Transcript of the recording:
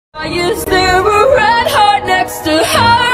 Is there a red heart next to her?